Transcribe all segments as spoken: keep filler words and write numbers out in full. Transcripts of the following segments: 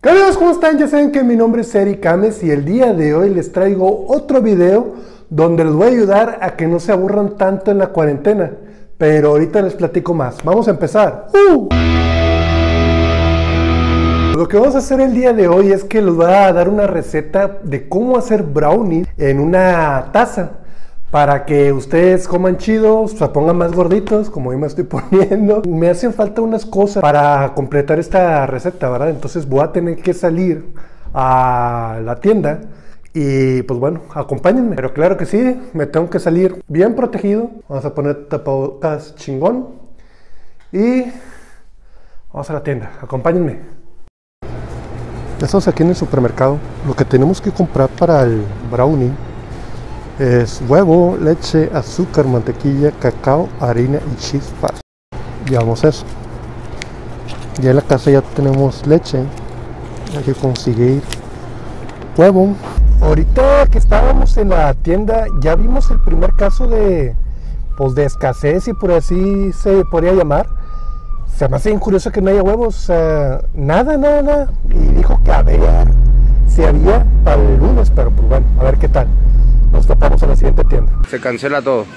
¿Qué amigos? ¿Cómo están? Ya saben que mi nombre es Eric Ames y el día de hoy les traigo otro video donde les voy a ayudar a que no se aburran tanto en la cuarentena. Pero ahorita les platico más. Vamos a empezar. ¡Uh! Lo que vamos a hacer el día de hoy es que les voy a dar una receta de cómo hacer brownies en una taza. Para que ustedes coman chido, se pongan más gorditos, como yo me estoy poniendo. Me hacen falta unas cosas para completar esta receta, ¿verdad? Entonces voy a tener que salir a la tienda y pues bueno, acompáñenme. Pero claro que sí, me tengo que salir bien protegido. Vamos a poner tapabocas chingón y vamos a la tienda. Acompáñenme. Ya estamos aquí en el supermercado. Lo que tenemos que comprar para el brownie es huevo, leche, azúcar, mantequilla, cacao, harina y chispas. Llevamos eso. Ya en la casa ya tenemos leche. Hay que conseguir huevo. Ahorita que estábamos en la tienda ya vimos el primer caso de pues de escasez, si por así se podría llamar. Se me hace bien curioso que no haya huevos. O sea, nada, nada, nada. Y dijo que había, si había para el lunes, pero pues bueno, a ver qué tal. Nos topamos en la siguiente tienda. Se cancela todo.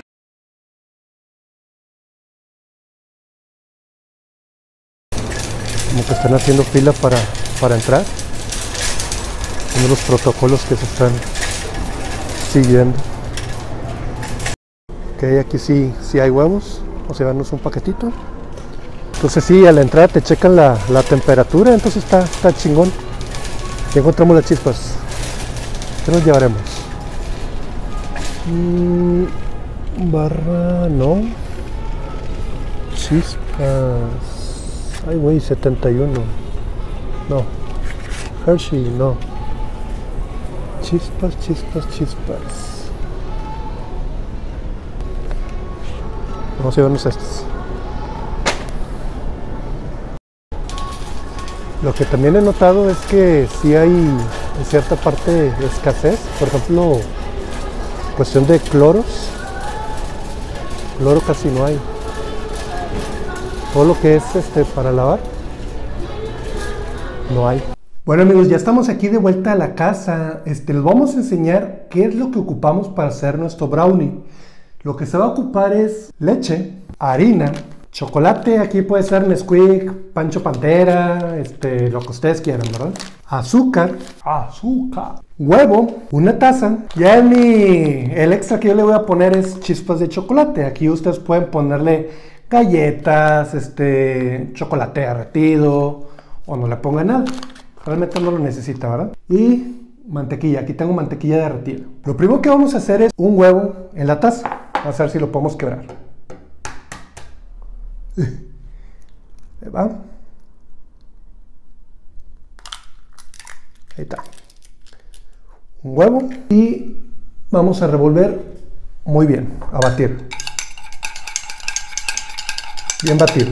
Como que están haciendo fila para, para entrar. Uno de los protocolos que se están siguiendo. Ok, aquí sí, sí hay huevos. Vamos a llevarnos un paquetito. Entonces sí, a la entrada te checan la, la temperatura. Entonces está, está chingón. Ya encontramos las chispas. ¿Qué nos llevaremos? Mm, barra, no. Chispas. Ay, güey, setenta y uno. No. Hershey, no. Chispas, chispas, chispas. Vamos a llevarnos estos. Lo que también he notado es que sí hay en cierta parte de escasez. Por ejemplo, cuestión de cloros. Cloro casi no hay. Todo lo que es este para lavar no hay. Bueno amigos, ya estamos aquí de vuelta a la casa. Este, les vamos a enseñar qué es lo que ocupamos para hacer nuestro brownie. Lo que se va a ocupar es leche, harina, chocolate, aquí puede ser Nesquik, Pancho Pantera, este, lo que ustedes quieran, ¿verdad? Azúcar, azúcar, huevo, una taza. Ya en mi, el extra que yo le voy a poner es chispas de chocolate. Aquí ustedes pueden ponerle galletas, este, chocolate derretido o no le pongan nada. Realmente no lo necesita, ¿verdad? Y mantequilla, aquí tengo mantequilla derretida. Lo primero que vamos a hacer es un huevo en la taza. Vamos a ver si lo podemos quebrar. Ahí va. Ahí está. Un huevo y vamos a revolver muy bien, a batir. Bien batido.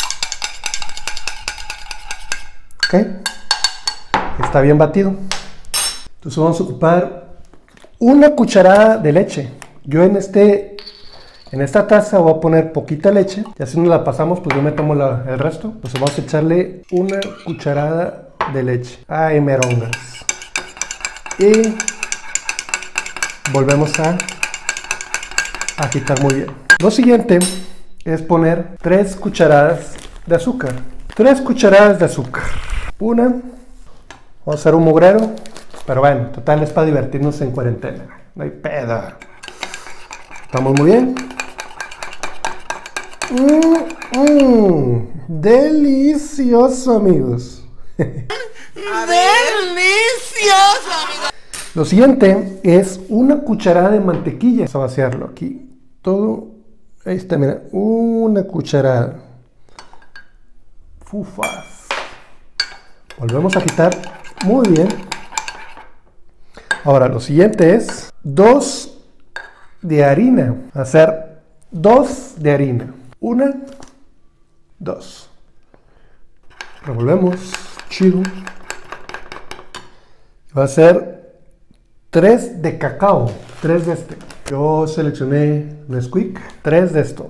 Ok. Está bien batido. Entonces vamos a ocupar una cucharada de leche. Yo en este En esta taza voy a poner poquita leche. Ya si nos la pasamos, pues yo me tomo la, el resto. Entonces vamos a echarle una cucharada de leche. Ay, merongas. Y volvemos a agitar muy bien. Lo siguiente es poner tres cucharadas de azúcar. Tres cucharadas de azúcar. Una. Vamos a hacer un mugrero. Pero bueno, total es para divertirnos en cuarentena. No hay pedo. Estamos muy bien. Mmm, mmm, delicioso, amigos. Delicioso, amigos. Lo siguiente es una cucharada de mantequilla. Vamos a vaciarlo aquí. Todo. Ahí está, mira. Una cucharada. Fufas. Volvemos a agitar muy bien. Ahora, lo siguiente es dos de harina. Hacer dos de harina. Una, dos. Revolvemos. Chido. Va a ser tres de cacao. Tres de este. Yo seleccioné Nesquik. Tres de esto.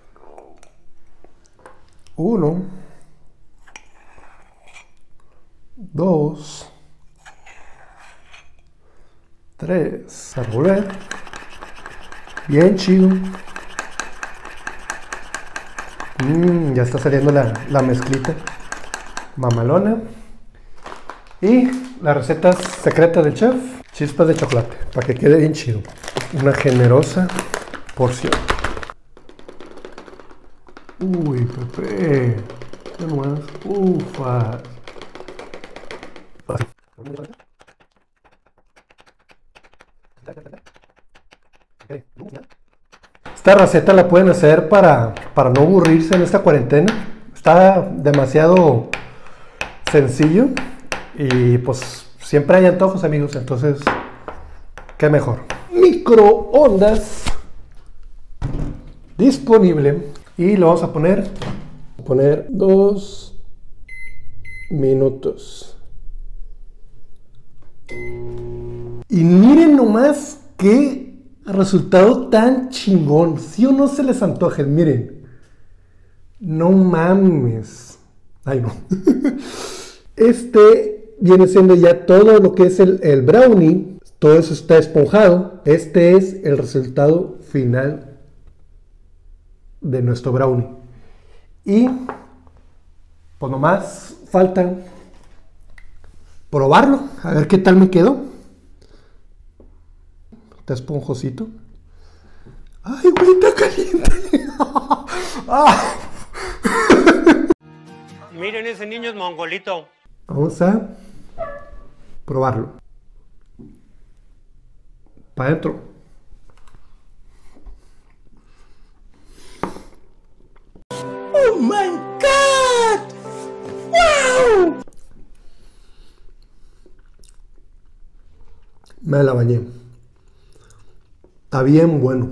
Uno. dos, tres, a revolver, bien chido. Mm, ya está saliendo la, la mezclita mamalona. Y la receta secreta del chef, chispas de chocolate, para que quede bien chido. Una generosa porción. Uy, Pepe, qué nomás, ufa. Esta receta la pueden hacer para, para no aburrirse en esta cuarentena. Está demasiado sencillo y pues siempre hay antojos, amigos, entonces qué mejor. Microondas disponible y lo vamos a poner poner dos minutos. Y miren nomás qué resultado tan chingón. Si o no se les antoje, miren. No mames. Ay, no. Este viene siendo ya todo lo que es el, el brownie. Todo eso está esponjado. Este es el resultado final de nuestro brownie. Y pues nomás falta probarlo. A ver qué tal me quedó. Está esponjosito. Ay, güey, está caliente. Ah. Miren, ese niño es mongolito. Vamos a probarlo. Para adentro. Oh my God! Wow! Me la bañé. Está bien bueno.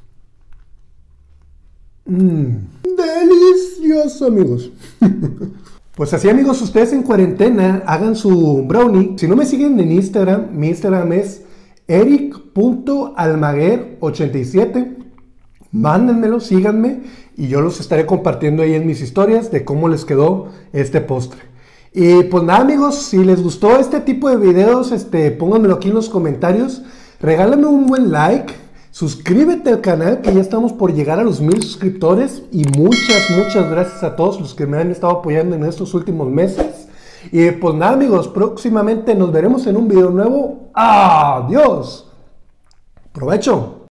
Mmm. Delicioso, amigos. Pues así, amigos, ustedes en cuarentena hagan su brownie. Si no me siguen en Instagram, mi Instagram es eric punto almaguer ochenta y siete. Mándenmelo, síganme y yo los estaré compartiendo ahí en mis historias de cómo les quedó este postre. Y pues nada, amigos, si les gustó este tipo de videos, este, pónganmelo aquí en los comentarios. Regálame un buen like. Suscríbete al canal, que ya estamos por llegar a los mil suscriptores. Y muchas, muchas gracias a todos los que me han estado apoyando en estos últimos meses. Y pues nada, amigos, próximamente nos veremos en un video nuevo. ¡Adiós! ¡Provecho!